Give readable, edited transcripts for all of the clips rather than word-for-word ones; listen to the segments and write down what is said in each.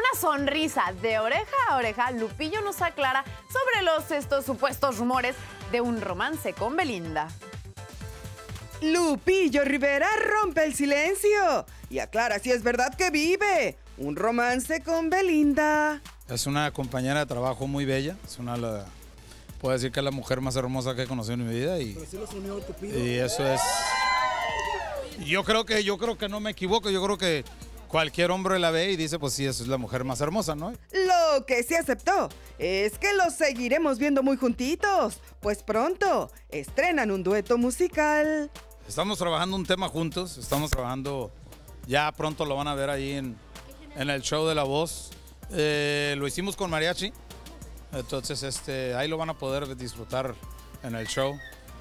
sonrisa de oreja a oreja, Lupillo nos aclara sobre estos supuestos rumores de un romance con Belinda. Lupillo Rivera rompe el silencio y aclara si es verdad que vive un romance con Belinda. Es una compañera de trabajo muy bella, puedo decir que es la mujer más hermosa que he conocido en mi vida y eso es. Yo creo que no me equivoco, yo creo que cualquier hombre la ve y dice, pues sí, esa es la mujer más hermosa, ¿no? Lo que sí aceptó es que los seguiremos viendo muy juntitos, pues pronto estrenan un dueto musical. Estamos trabajando un tema juntos, ya pronto lo van a ver ahí en el show de La Voz. Lo hicimos con mariachi, entonces ahí lo van a poder disfrutar en el show.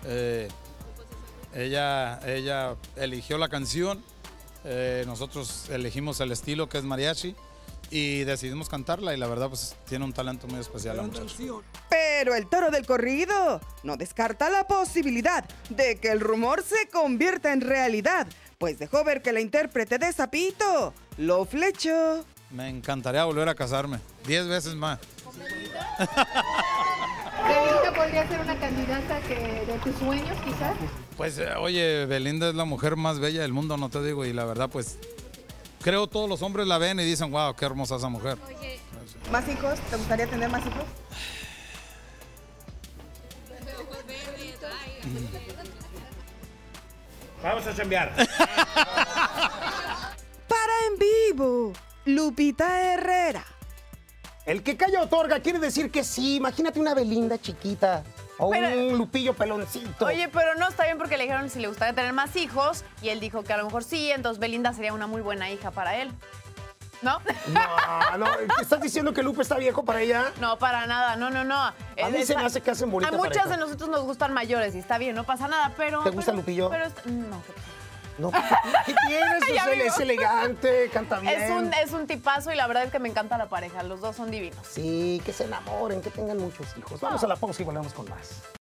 Ella eligió la canción, nosotros elegimos el estilo que es mariachi y decidimos cantarla y la verdad pues tiene un talento muy especial la muchacha. Pero el toro del corrido no descarta la posibilidad de que el rumor se convierta en realidad, pues dejó ver que la intérprete de Zapito lo flechó. Me encantaría volver a casarme 10 veces más. ¿Belinda podría ser una candidata de tus sueños, quizás? Pues, oye, Belinda es la mujer más bella del mundo, no te digo, y la verdad, pues, creo todos los hombres la ven y dicen, wow, qué hermosa esa mujer. Oye, ¿Más hijos? ¿Te gustaría tener más hijos? Vamos a chambear. Para en vivo, Lupita Herrera. El que calla otorga quiere decir que sí. Imagínate una Belinda chiquita o un Lupillo peloncito. Oye, pero no está bien porque le dijeron si le gustaría tener más hijos y él dijo que a lo mejor sí, entonces Belinda sería una muy buena hija para él. ¿No? No, ¿estás diciendo que Lupe está viejo para ella? No, para nada, no. A mí se me hace que hacen bonita A muchas pareja. de nosotros nos gustan mayores y está bien, no pasa nada, pero... ¿Te gusta pero- Lupillo? Pero no, ¿qué pasa? No, ¿qué tienes? Ay, amigo. Es elegante, canta bien. Es un tipazo y la verdad es que me encanta la pareja, los dos son divinos. Sí, que se enamoren, que tengan muchos hijos. Vamos a la pausa y volvemos con más.